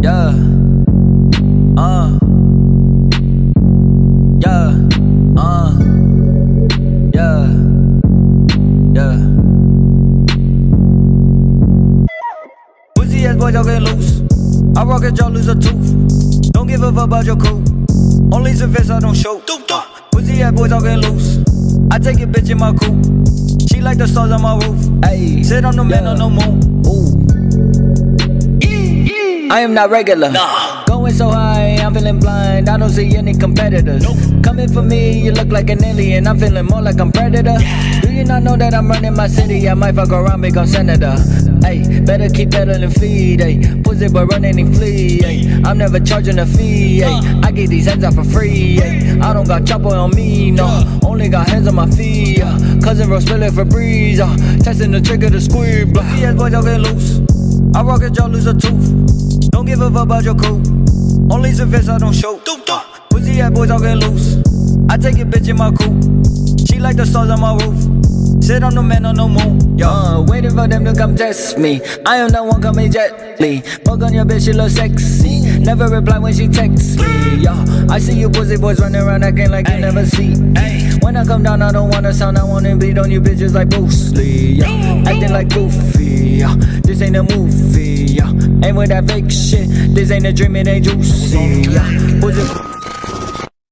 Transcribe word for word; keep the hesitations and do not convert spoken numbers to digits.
Yeah. Uh. Yeah. Uh. Yeah. Yeah. Pussy ass boys all get loose. I rock it, y'all lose a tooth. Don't give a fuck about your crew. Only some fists I don't show. Uh. Pussy ass boys all get loose. I take a bitch in my coupe. She like the stars on my roof. Ayy, sit on the man on the moon. Ooh. I am not regular. Nah. Going so high, I'm feeling blind. I don't see any competitors. Nope. Coming for me, you look like an alien. I'm feeling more like I'm Predator. Yeah. Do you not know that I'm running my city? I might fuck around, become senator. Hey, better keep peddling feed. Hey, pussy boy running and flee. Hey, I'm never charging a fee. Hey, I get these hands out for free. Hey, I don't got chopper on me, no. Only got hands on my feet. Uh, Cousin Rose spilling for breeze. Uh, testing the trigger to squeeze. Pussy ass boys all get loose. I rock it, y'all lose a tooth. Don't give a fuck about your crew. Only some fists I don't show. Uh, pussy ass boys all get loose. I take a bitch in my coupe. She like the stars on my roof. Sit on the man on the moon. Yo, uh, waiting for them to come test me. I am the one coming gently. Fuck on your bitch, she look sexy. Never reply when she texts me. Yo, I see you pussy boys running around acting like you never see. Ay. When I come down, I don't wanna sound. I wanna beat on you bitches like Bruce Lee. Yo, acting like goofy. Yo, this ain't a movie. Yo, ain't with that fake shit. This ain't a dream, it ain't juicy. Yo, pussy.